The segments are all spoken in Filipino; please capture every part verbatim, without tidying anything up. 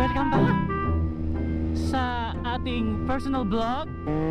Welcome back sa ating personal vlog.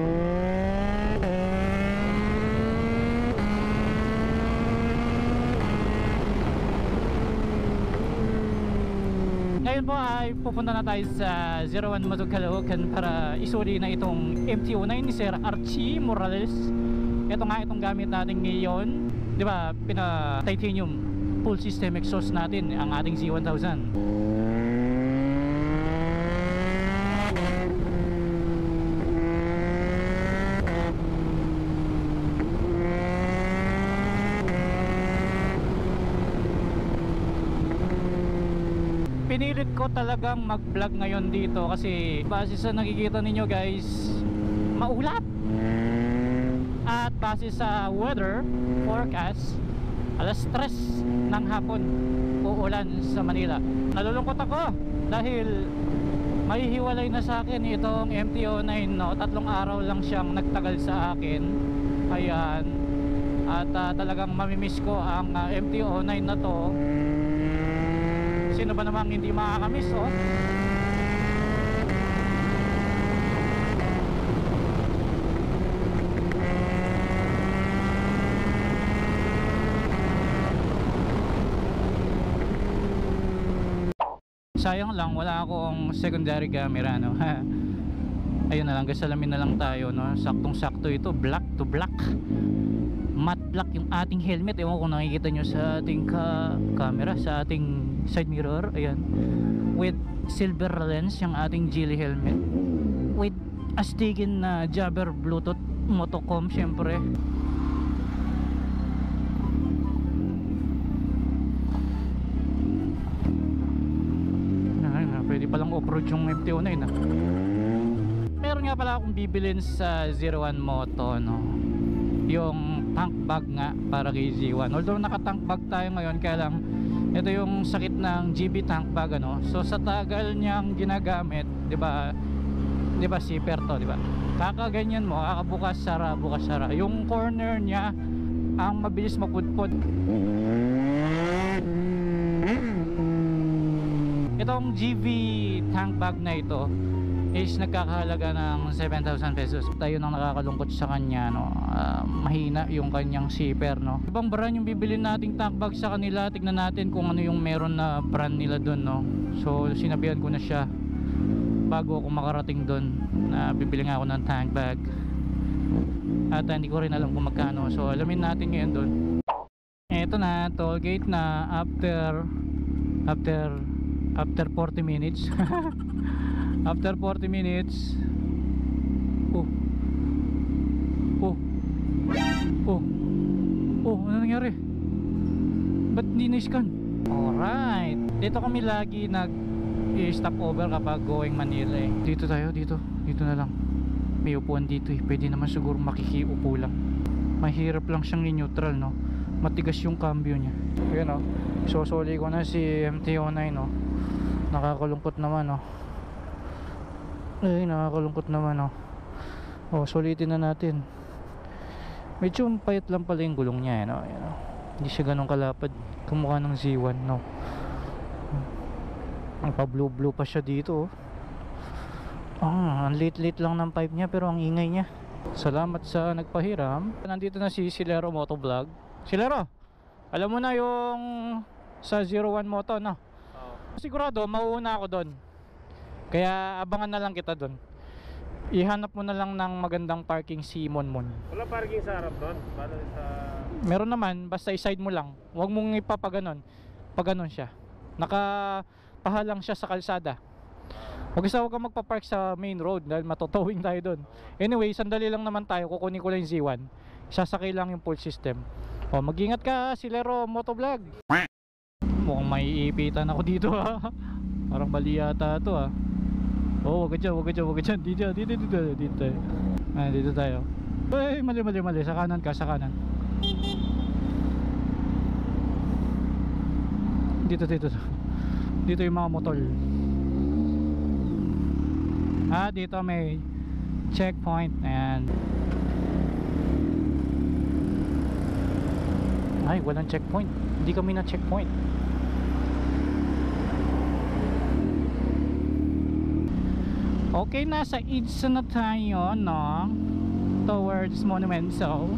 Ngayon po ay pupunta na tayo sa zero one Moto Caloocan para isuri na itong M T oh nine ni Sir Archie Morales. Ito nga itong gamit natin ngayon, di ba, pina titanium full system exhaust natin ang ating Z one thousand. Pinilit ko talagang mag-vlog ngayon dito kasi base sa nakikita ninyo guys, maulap. At base sa weather forecast, alas tres ng hapon uulan sa Manila. Nalulungkot ako dahil mahihiwalay na sa akin itong M T oh nine, no? Tatlong araw lang siyang nagtagal sa akin. Ayan. At uh, talagang mamimiss ko ang uh, M T oh nine na to. Sino ba namang hindi makakamiss, oh? Sayang lang wala akong secondary camera, no? Ayun na lang, gasalamin na lang tayo, no? Saktong sakto ito, black to black, matte black yung ating helmet. Ewan kung nakikita nyo sa ating ka camera, sa ating side mirror. Ayan, with silver lens yung ating Geely helmet, with astigin na Jabber Bluetooth Motocom syempre. Pwede palang off-road yung M T oh nine, ah. Meron nga pala akong bibilin sa zero one Moto, no? Yung tank bag nga para kay Z one. Although naka-tank bag tayo ngayon, kaya lang ito yung sakit ng G B tank bag, ano? So sa tagal niyang ginagamit, 'di ba? 'Di ba zipper to, 'di ba? Kakaganyan mo, kakabukas sara, bukas sara. Yung corner niya ang mabilis mapudpod. Itong G V tank bag na ito is nagkakahalaga ng seven thousand pesos. Tayo nang nakakalungkot sa kanya, no? Uh, mahina yung kanyang zipper, no? Ibang brand yung bibilin nating tank bag sa kanila. Tignan natin kung ano yung meron na brand nila doon, no? So sinabihan ko na siya bago ako makarating doon na bibili nga ako ng tank bag. At uh, hindi ko rin alam kung magkano. So alamin natin ngayon doon. Eto na, toll gate na after after after forty minutes. After forty minutes. Oh. Oh. Oh. Oh, ano nangyari? Ba't hindi na-scan? Alright. Dito kami lagi nag-stop over kapag going Manila, eh. Dito tayo, dito. Dito na lang. May upuan dito, eh. Pwede naman siguro makikiupo lang. Mahirap lang siyang i-neutral, no? Matigas yung cambio niya. Ayan, oh. Sosoli ko na si M T oh nine, no? Nakakalungkot naman, no? Ay, nakakalungkot naman, oh. Oh, sulitin na natin. Medyo payat lang pala yung gulong niya, eh, no? Ayan, oh. Hindi siya ganun kalapad, kumukha ng Z one, no? Ang pa-blue-blue pa siya dito, oh. Ah, ang late-late lang ng pipe niya, pero ang ingay niya. Salamat sa nagpahiram. Nandito na si Silero Motovlog. Silero, alam mo na yung sa zero one Moto, no? Oo. Sigurado, mauuna ako doon. Kaya abangan na lang kita doon. Ihanap mo na lang ng magandang parking si Monmon. Wala parking sa harap doon? Paano sa... Meron naman, basta i-side mo lang. Huwag mong ipapaganon. Paganon siya. Nakapahalang siya sa kalsada. Huwag isa huwag kang magpapark sa main road dahil matotowing tayo doon. Anyway, sandali lang naman tayo. Kukunin ko lang yung Z one. Sasakay lang yung full system. O, mag-ingat ka, Silero Motovlog. Mukhang may iipitan ako dito, ha. Parang bali yata ito, ha. Oh, wag ka dyan, wag ka dyan, wag ka dyan. Dito, dito, dito, dito. Ah, dito tayo. Ay, mali, mali, mali. Sa kanan ka, sa kanan. Dito, dito. Dito yung mga motor. Ah, dito may checkpoint. Ayan. Ay, walang checkpoint. Hindi kami na checkpoint. Okay, nasa EDSA na tayo, no? Towards Monumental.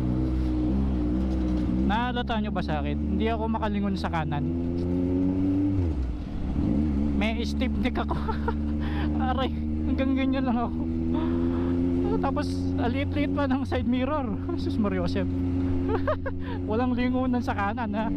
Nahalata nyo ba sa akin? Hindi ako makalingon sa kanan. May stiff neck ako. Aray, hanggang ganyan lang ako. Tapos alit-lit pa ng side mirror. Sus Mariosep. Walang lingunan sa kanan, ha.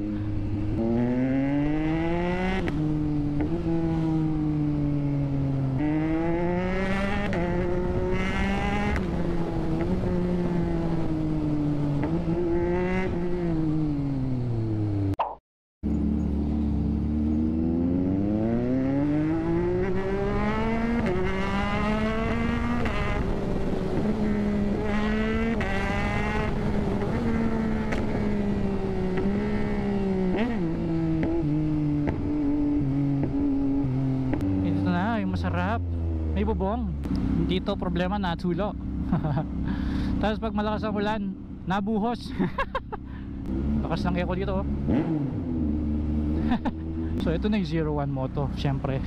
Masarap, may bubong. Dito problema na tulo. Tapos pag malakas ang ulan, nabuhos. Lakas ng eco dito. So ito na yung zero one moto, syempre.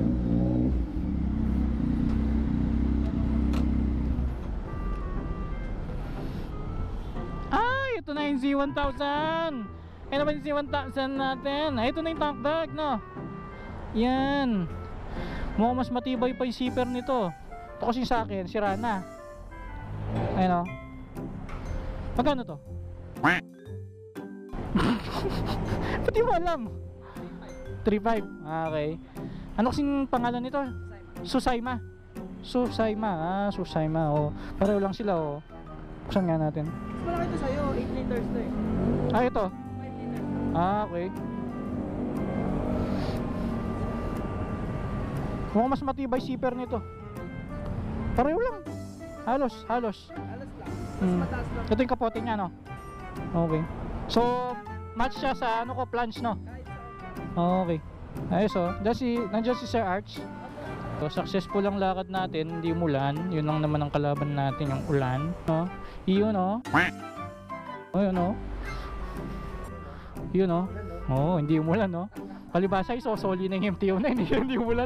Ay, ito na yung Z one thousand. Ano ba yung Z one thousand natin? Ay, ito na yung tank bag, no? Yan. Mukhang mas matibay pa yung zipper nito. Ito kasi sa akin, sira na. Ayun o. Magkano to? Ba't di mo alam? three five. Okay. Ano kasing pangalan nito? Susaima. Susaima. Ah, Susaima. Oh. Pareho lang sila. Oh. Buksan nga natin. Mas malaki ito sa'yo. eight liters to eh. Ah, ito? five liters. Ah, okay. Mukhang mas matibay zipper nito. Pareho lang. Halos, halos. Alas lang. Mas Hmm. mataas lang. Ito yung kapote niya, no? Okay. So, match siya sa ano ko, plunge, no? Kahit Okay. Ayos, oh. Diyan si, nandiyan si Sir Arch. So, successful ang lakad natin, hindi umulan. Yun lang naman ang kalaban natin, yung ulan, no? Iyon, no? Oh, yun, no? Yun, no? Oo, oh, hindi umulan, no? Palibasa, isosoli na yung M T O na, hindi, hindi umulan.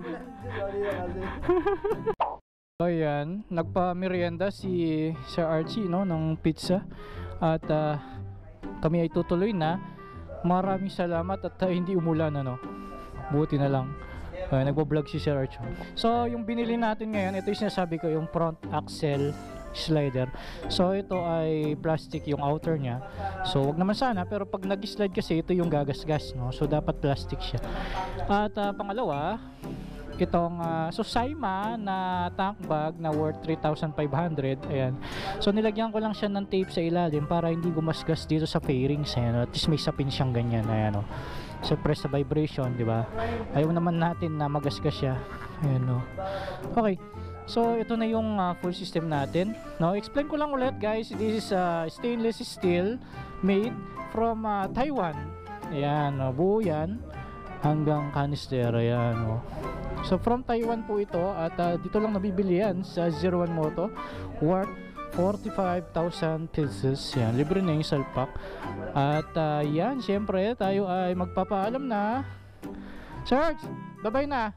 So yan, nagpa-merienda si Sir Archie, no, ng pizza. At uh, kami ay tutuloy na. Maraming salamat at uh, hindi umulan, ano. Buti na lang. Uh, nagbo-vlog si Sir Archie. So yung binili natin ngayon, ito yung sinasabi ko, yung front axle slider. So ito ay plastic yung outer niya. So wag naman sana, pero pag nag-slide kasi ito yung gagasgas, no. So dapat plastic siya. At uh, pangalawa, itong uh, Susaima na tank bag na worth three thousand five hundred. Ayan. So nilagyan ko lang siya ng tape sa ilalim para hindi gumasgas dito sa fairings. Ayan. At least may sapin siyang ganyan. Ayan, oh. So press sa vibration, di ba? Ayaw naman natin na magasgas siya. Ayan, oh. Okay. So ito na yung uh, full system natin. No, explain ko lang ulit, guys. This is uh, stainless steel made from uh, Taiwan. Ayan, oh. Buo yan hanggang canister. Ayan, oh. So from Taiwan po ito at uh, dito lang nabibili yan sa zero one Moto, worth forty-five thousand pesos. Yan, libre na yung salpak. At uh, yan, syempre tayo ay magpapaalam na. Serge, bye-bye na.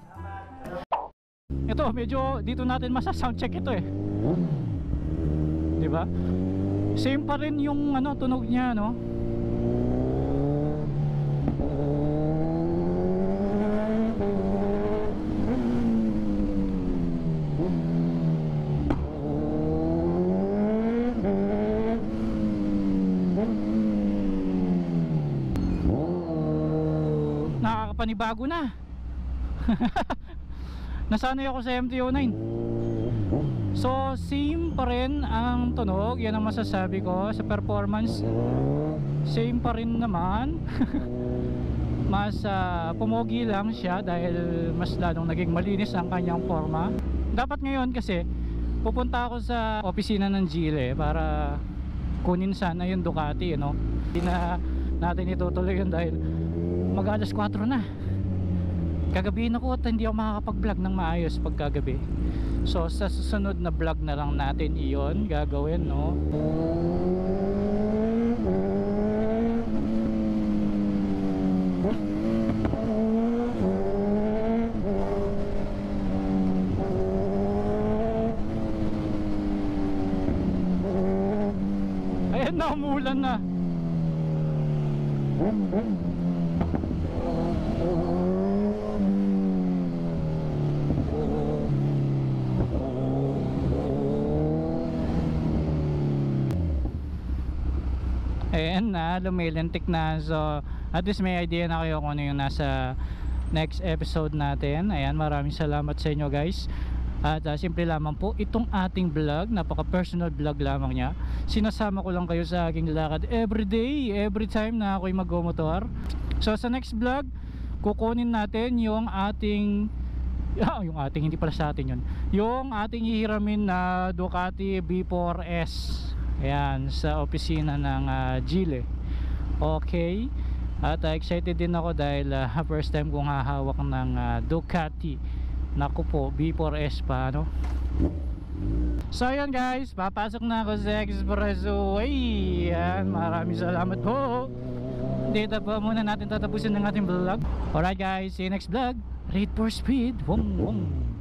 Ito, medyo dito natin masa-sound check ito eh. 'Di ba? Same pa rin yung ano tunog niya, no? Nakakapanibago na. Nasanay ako sa M T O nine. So same pa rin ang tunog. Yan ang masasabi ko sa performance. Same pa rin naman. Mas uh, pumogi lang siya dahil mas lalong naging malinis ang kanyang forma. Dapat ngayon kasi pupunta ako sa opisina ng G L E para kunin sana yung Ducati, no? Hindi na natin itutuloy yun dahil mag alas kwatro na. Kagabihin ako at hindi ako makakapag-vlog ng maayos pagkagabi. So sa susunod na vlog na lang natin iyon gagawin, no? Hala, umulan na. Ayan na, lumilintik na. So at least may idea na kayo kung ano yung nasa next episode natin. Ayan, maraming salamat sa inyo guys. At uh, simple lamang po itong ating vlog, napaka personal vlog lamang niya. Sinasama ko lang kayo sa aking lakad everyday, every time na ako'y mag-motor. So sa next vlog, kukunin natin yung ating ah, yung ating, hindi pala sa atin yun, yung ating hihiramin na Ducati B four S. Ayan, sa opisina ng uh, Gile. Okay. At uh, excited din ako dahil uh, first time kong hahawak ng uh, Ducati. Naku po, B four S pa, no? So ayan guys, papasok na ako sa Expressway. Ayan, maraming salamat po. Dito pa muna natin tatapusin ng ating vlog. Alright guys, see you next vlog. Rate for speed. Wong wong.